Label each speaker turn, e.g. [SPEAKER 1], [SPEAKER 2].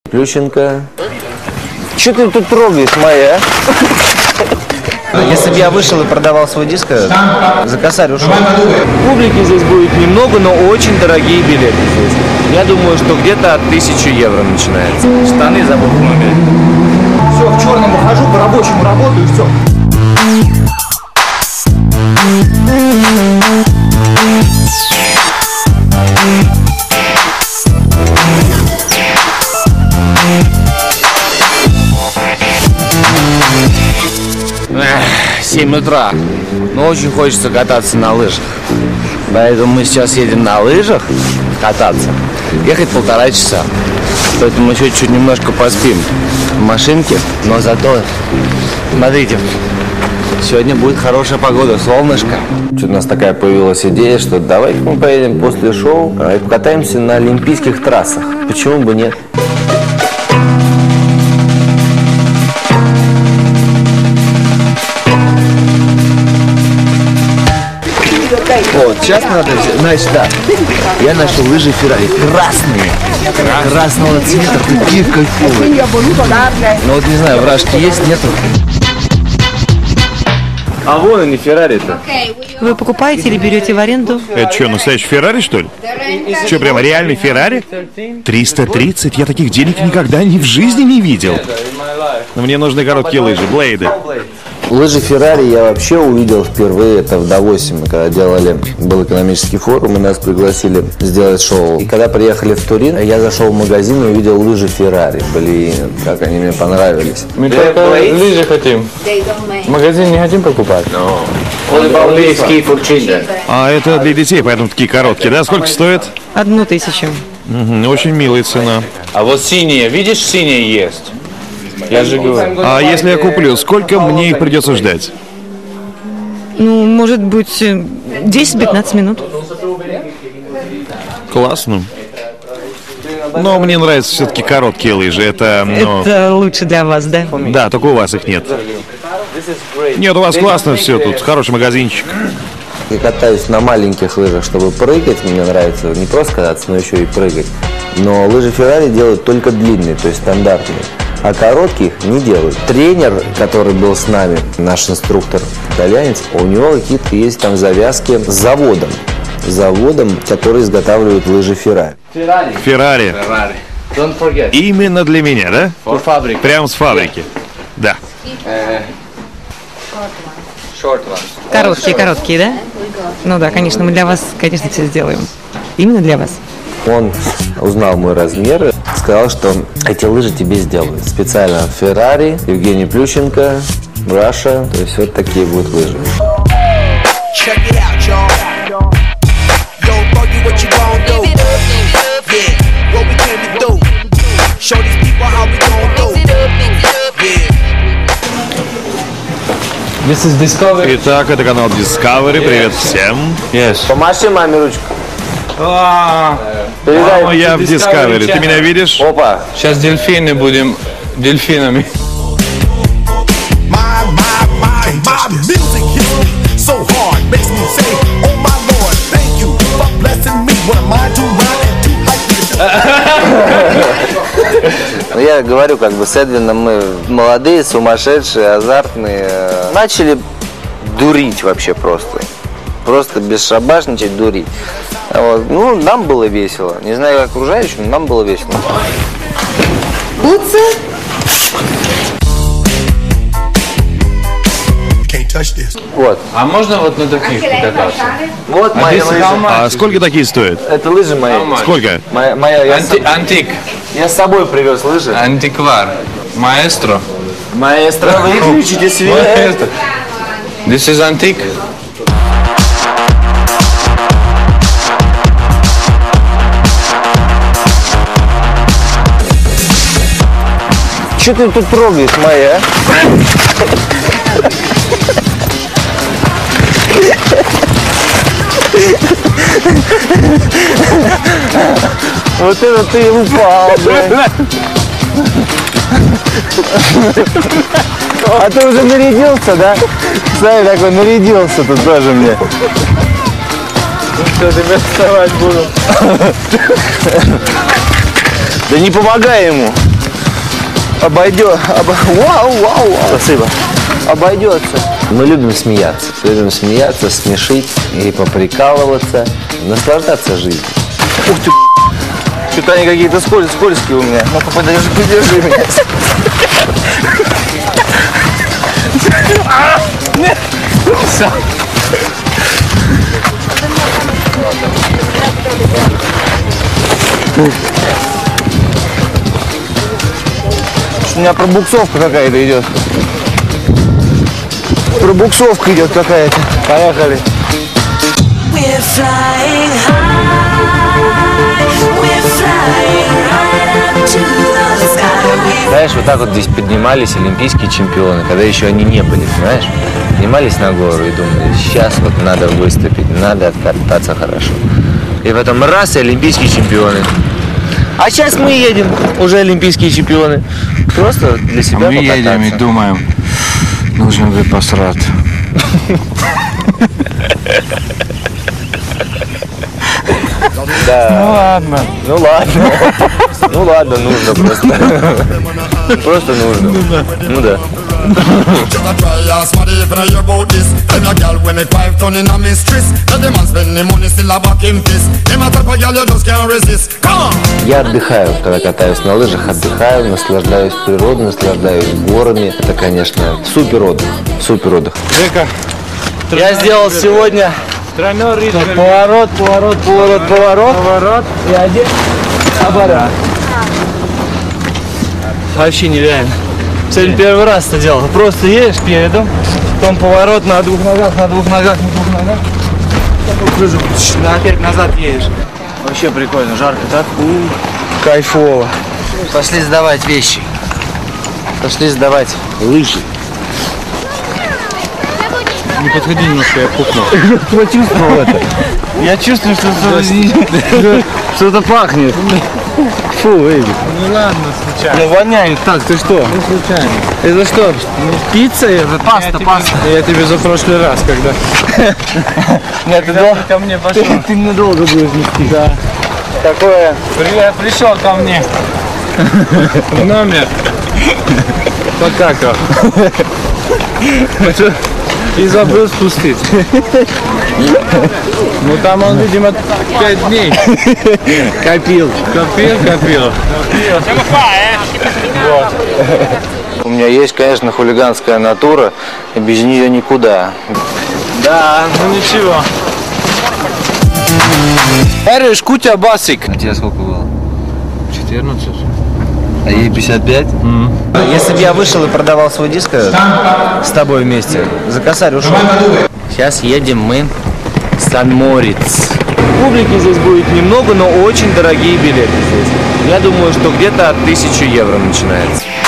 [SPEAKER 1] Плющенко. Что ты тут трогаешь, моя? Если бы я вышел и продавал свой диск, за косарь ушел. Публики здесь будет немного, но очень дорогие билеты здесь. Я думаю, что где-то от 1000 евро начинается. Штаны забыл в номере.
[SPEAKER 2] Все, в черном ухожу, по рабочему работаю, все.
[SPEAKER 1] Эх, 7 утра. Но очень хочется кататься на лыжах. Поэтому мы сейчас едем на лыжах кататься. Ехать 1,5 часа. Поэтому еще чуть немножко поспим в машинке. Но зато, смотрите, сегодня будет хорошая погода, солнышко. Что-то у нас такая появилась идея, что давайте мы поедем после шоу и покатаемся на олимпийских трассах. Почему бы нет? Вот, сейчас надо, значит, да, я нашел лыжи Феррари, красные, красного цвета, такие кайфовые. Ну вот не знаю, вражки есть, нету? А вон они, Феррари-то.
[SPEAKER 3] Вы покупаете или берете в аренду?
[SPEAKER 4] Это что, настоящий Феррари, что ли? Что, прямо реальный Феррари? 330? Я таких денег никогда в жизни не видел. Но мне нужны короткие лыжи, блейды.
[SPEAKER 1] Лыжи Феррари я вообще увидел впервые, это в Давосе, мы когда делали, был экономический форум, и нас пригласили сделать шоу. И когда приехали в Турин, я зашел в магазин и увидел лыжи Феррари. Блин, как они мне понравились.
[SPEAKER 5] Мы только лыжи хотим. Магазин не хотим покупать.
[SPEAKER 4] А это для детей, поэтому такие короткие, да? Сколько стоит?
[SPEAKER 3] 1000.
[SPEAKER 4] Угу, очень милая цена.
[SPEAKER 5] А вот синие, видишь, синие есть. Я же говорю.
[SPEAKER 4] А если я куплю, сколько мне их придется ждать?
[SPEAKER 3] Ну, может быть, 10-15 минут.
[SPEAKER 4] Классно. Но мне нравятся все-таки короткие лыжи. Это
[SPEAKER 3] лучше для вас, да?
[SPEAKER 4] Да, только у вас их нет. Нет, у вас классно все тут, хороший магазинчик.
[SPEAKER 1] Я катаюсь на маленьких лыжах, чтобы прыгать, мне нравится не просто кататься, но еще и прыгать. Но лыжи Феррари делают только длинные, то есть стандартные. А коротких не делают. Тренер, который был с нами, наш инструктор итальянец, у него какие-то есть там завязки с заводом. Который изготавливает лыжи Феррари.
[SPEAKER 4] Феррари. Именно для меня, да? Прямо с фабрики. Да.
[SPEAKER 3] Короткие, да? Ну да, конечно, мы для вас, конечно, все сделаем. Именно для вас.
[SPEAKER 1] Он узнал мой размер, сказал, что эти лыжи тебе сделают. Специально Феррари, Евгений Плющенко, Russia. То есть вот такие будут лыжи.
[SPEAKER 5] This is Discovery.
[SPEAKER 4] Итак, это канал Discovery. Привет всем.
[SPEAKER 1] Помаши маме ручку.
[SPEAKER 4] Мама, я в Discovery. Ты меня видишь?
[SPEAKER 1] Опа.
[SPEAKER 5] Сейчас дельфины будем дельфинами.
[SPEAKER 1] Ну, я говорю, как бы с Эдвином мы молодые, сумасшедшие, азартные. Начали дурить вообще просто. Просто бесшабашничать, дурить. Вот. Ну, нам было весело. Не знаю, как окружающим, но нам было весело. Вот.
[SPEAKER 5] А можно вот на таких покататься?
[SPEAKER 1] Вот мои лыжи.
[SPEAKER 4] А сколько такие стоят?
[SPEAKER 1] Это лыжи мои.
[SPEAKER 4] Сколько?
[SPEAKER 5] Антик.
[SPEAKER 1] Я с собой привез лыжи.
[SPEAKER 5] Антиквар. Маэстро.
[SPEAKER 1] Маэстро, выключите свет.
[SPEAKER 5] This is antique.
[SPEAKER 1] Что ты тут трогаешь, моя? Вот это ты упал, да? А ты уже нарядился, да? Смотри, такой нарядился тут тоже мне.
[SPEAKER 5] Что, тебя вставать буду?
[SPEAKER 1] Да не помогай ему. Обойдет. Вау. Спасибо. Обойдется. Мы любим смеяться. Любим смешить и поприкалываться, наслаждаться жизнью. Ух ты, что-то они какие-то скользкие у меня. Ну-ка, подержи меня. У меня пробуксовка какая-то идет. Пробуксовка идет какая-то. Поехали. Знаешь, вот так вот здесь поднимались олимпийские чемпионы, когда еще они не были, понимаешь? Поднимались на гору и думали, сейчас вот надо выступить, надо откататься хорошо. И потом раз, и олимпийские чемпионы. А сейчас мы едем, уже олимпийские чемпионы. Просто для себя
[SPEAKER 6] мы
[SPEAKER 1] покататься.
[SPEAKER 6] Едем и думаем, нужно бы посрать.
[SPEAKER 1] Да. Ну ладно, нужно просто. Просто нужно. Ну да. Я отдыхаю, когда катаюсь на лыжах, отдыхаю, наслаждаюсь природой, наслаждаюсь горами. Это, конечно, супер отдых. Я сделал сегодня поворот и один оборот. Вообще нереально. Сегодня первый раз это делал. Просто едешь передом, потом поворот на двух ногах, опять назад едешь. Вообще прикольно, жарко так. Кайфово. Пошли сдавать вещи. Пошли сдавать лыжи.
[SPEAKER 6] Не подходи немножко, я пукнул.
[SPEAKER 1] Кто чувствовал это? Я чувствую, что что-то пахнет. Фу, Эдик.
[SPEAKER 6] Ну ладно, случайно.
[SPEAKER 1] Ну воняет так, ты что?
[SPEAKER 6] Ну случайно.
[SPEAKER 1] Это что? Пицца? Это паста.
[SPEAKER 6] Я тебе за прошлый раз, когда...
[SPEAKER 1] Нет, ты
[SPEAKER 6] ко мне пошел.
[SPEAKER 1] Ты мне долго будешь нести. Да. Такое.
[SPEAKER 6] Пришел ко мне. В номер. Покакал. И забыл спустить. Ну там он, видимо, 5 дней.
[SPEAKER 1] Копил.
[SPEAKER 6] Вот.
[SPEAKER 1] У меня есть, конечно, хулиганская натура, и без нее никуда.
[SPEAKER 6] Да, ну ничего.
[SPEAKER 1] Эриш, кутя басик. А тебе сколько было?
[SPEAKER 6] 14.
[SPEAKER 1] А ей 55? Если бы я вышел и продавал свой диск с тобой вместе, за косарь ушел. Сейчас едем мы в Сан-Мориц. Публики здесь будет немного, но очень дорогие билеты здесь. Я думаю, что где-то от 1000 евро начинается.